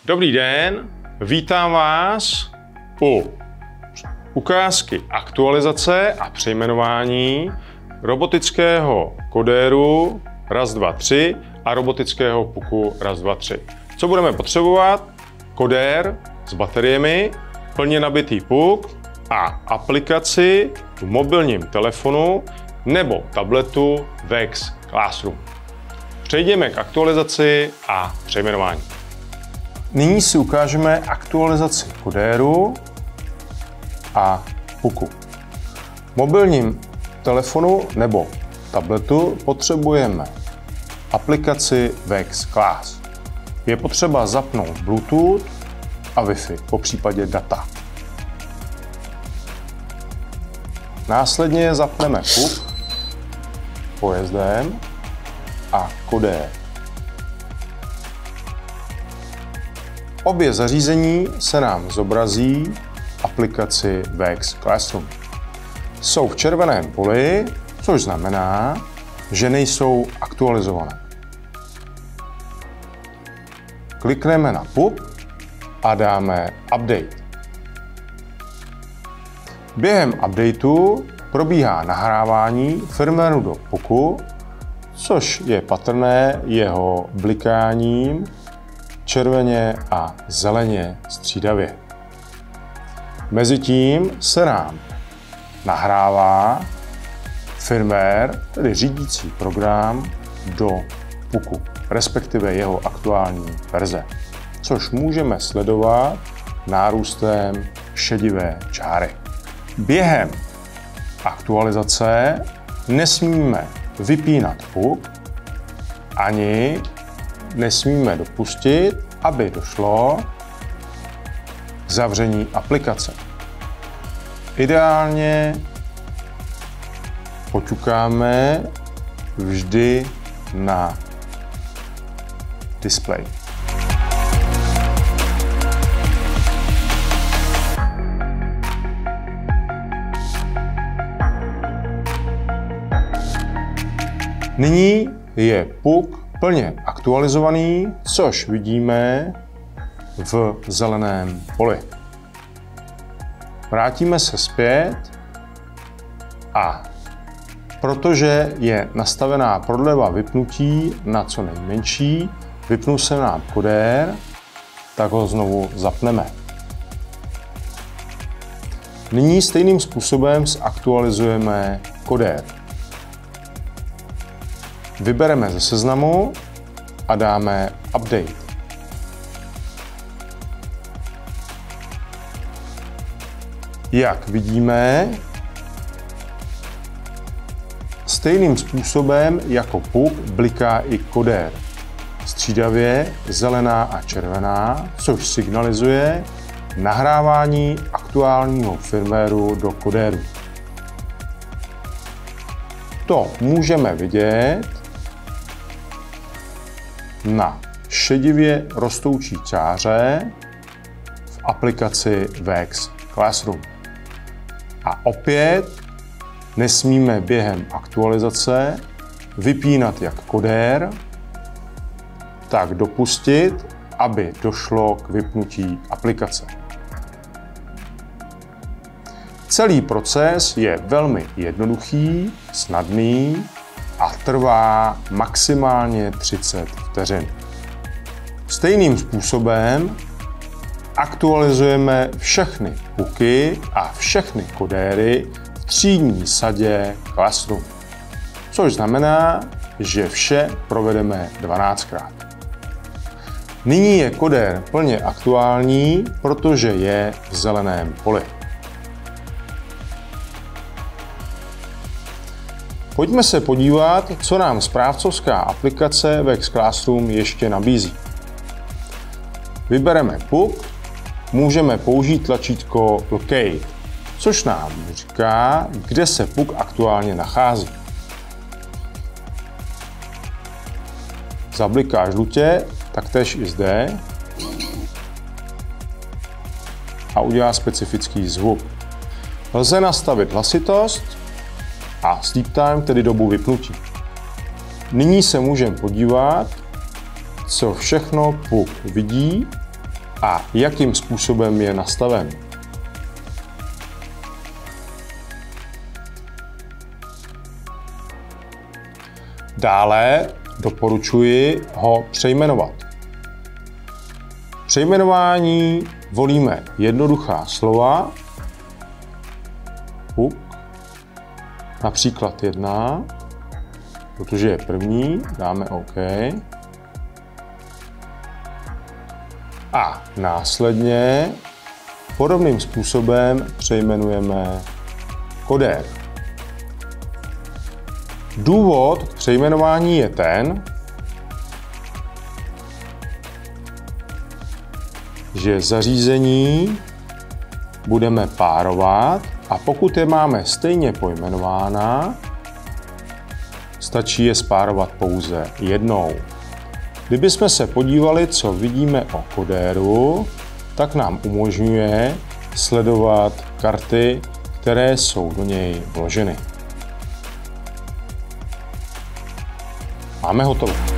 Dobrý den, vítám vás u ukázky aktualizace a přejmenování robotického kodéru raz, dva, tři a robotického puku raz, dva, tři. Co budeme potřebovat? Kodér s bateriemi, plně nabitý puk a aplikaci v mobilním telefonu nebo tabletu VEX Classroom. Přejdeme k aktualizaci a přejmenování. Nyní si ukážeme aktualizaci kodéru a puku. V mobilním telefonu nebo tabletu potřebujeme aplikaci VEX Class. Je potřeba zapnout Bluetooth a Wi-Fi, popřípadě data. Následně zapneme puk pojezdem a kodér. Obě zařízení se nám zobrazí v aplikaci VEX Classroom. Jsou v červeném poli, což znamená, že nejsou aktualizované. Klikneme na puk a dáme Update. Během updateu probíhá nahrávání firmwareu do puku, což je patrné jeho blikáním červeně a zeleně střídavě. Mezitím se nám nahrává firmware, tedy řídící program, do puku, respektive jeho aktuální verze, což můžeme sledovat nárůstem šedivé čáry. Během aktualizace nesmíme vypínat puk, ani nesmíme dopustit, aby došlo k zavření aplikace. Ideálně poťukáme vždy na displej. Nyní je puk plně aktualizovaný, což vidíme v zeleném poli. Vrátíme se zpět a protože je nastavená prodleva vypnutí na co nejmenší, vypnul se nám kodér, tak ho znovu zapneme. Nyní stejným způsobem zaktualizujeme kodér. Vybereme ze seznamu a dáme Update. Jak vidíme, stejným způsobem jako puk bliká i kodér. Střídavě zelená a červená, což signalizuje nahrávání aktuálního firmwareu do kodéru. To můžeme vidět na šedivě rostoucí čáře v aplikaci VEX Classroom. A opět nesmíme během aktualizace vypínat jak kodér, tak dopustit, aby došlo k vypnutí aplikace. Celý proces je velmi jednoduchý, snadný a trvá maximálně 30 vteřin. Stejným způsobem aktualizujeme všechny puky a všechny kodéry v třídní sadě Classroom, což znamená, že vše provedeme 12krát. Nyní je kodér plně aktuální, protože je v zeleném poli. Pojďme se podívat, co nám správcovská aplikace VEX Classroom ještě nabízí. Vybereme puk, můžeme použít tlačítko Locate, což nám říká, kde se puk aktuálně nachází. Zabliká žlutě, taktéž i zde a udělá specifický zvuk. Lze nastavit hlasitost a sleep time, tedy dobu vypnutí. Nyní se můžeme podívat, co všechno puk vidí a jakým způsobem je nastaven. Dále doporučuji ho přejmenovat. Přejmenování volíme jednoduchá slova, například 1, protože je první, dáme OK. A následně podobným způsobem přejmenujeme kodér. Důvod k přejmenování je ten, že zařízení budeme párovat a pokud je máme stejně pojmenována, stačí je spárovat pouze jednou. Kdybychom se podívali, co vidíme o kodéru, tak nám umožňuje sledovat karty, které jsou do něj vloženy. Máme hotovo.